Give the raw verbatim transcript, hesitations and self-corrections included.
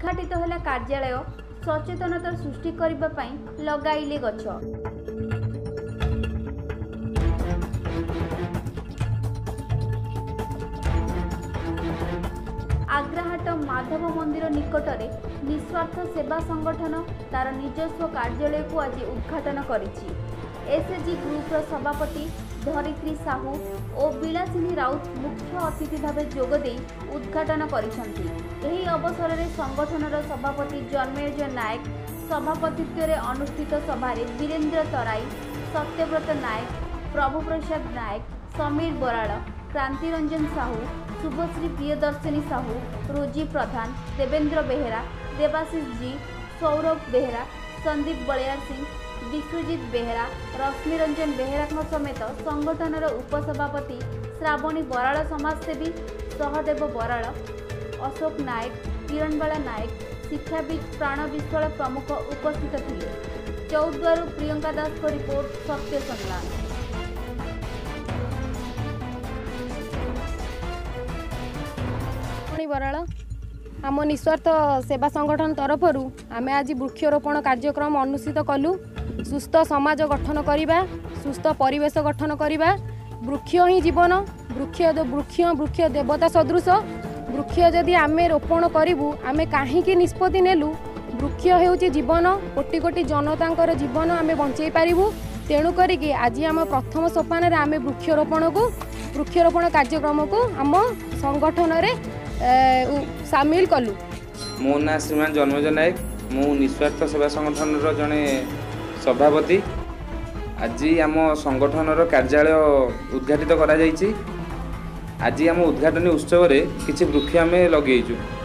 उद्घाटित होला कार्यालय सचेतनता सृष्टि करबा पई लगाइले गछ। आग्राहाट माधव मंदिर निकटरे निस्वार्थ सेवा संगठन तार निजस्व कार्यालय को आज उद्घाटन करिछि। एसएचजी ग्रुप सभापति धरित्री साहू और विलासिनी राउत मुख्य अतिथि भाव जोगदे उद्घाटन करिसंति। एही अवसर में संगठनर सभापति जन्मेजय नायक सभापतित्व में अनुष्ठित सभारे वीरेंद्र तराई, सत्यव्रत नायक, प्रभुप्रसाद नायक, समीर बराड़, क्रांतिरंजन साहू, शुभश्री प्रियदर्शिनी साहू, रोजी प्रधान, देवेंद्र बेहेरा, देवाशीष जी, सौरभ बेहेरा, संदीप बलियार सिंह, विश्वजीत बेहेरा, रश्मिरंजन बेहेरा समेत संगठनर उपसभापति श्रावणी बराड़, समाजसेवी सहदेव बराड़, अशोक नायक, किरणबाला नायक, शिक्षाविद प्राण विश्वाल प्रमुख उपस्थित थे। चौद्वार प्रियंका दास को रिपोर्ट, सत्य संग्राम। बराड़ आम निस्वार्थ सेवा संगठन तरफ आम आज वृक्षरोपण कार्यक्रम अनुष्ठित कलु। सुस्थ समाज गठन करवा, सुस्थ परिवेश गठन करवा। वृक्ष ही जीवन, वृक्ष वृक्ष वृक्ष देवता सदृश। वृक्ष जदि आम रोपण करूँ आम कहीं निष्पत्ति नेलु, वृक्ष होउछि जीवन, कोटि कोटि जनता जीवन आम बंचाई पारिबु। तेणु करिके आज आम प्रथम सोपान आम वृक्षरोपण को वृक्षरोपण कार्यक्रम को आम संगठन रे सामिल कलु। मो ना श्रीमान जन्मेजय नायक, मु निस्वार्थ सेवा संगठन जड़े सभापति। आज आम संगठन कार्यालय उद्घाटित करा जायछि। आज आम उद्घाटन उत्सव रे किछि वृक्ष आम लगेइछु।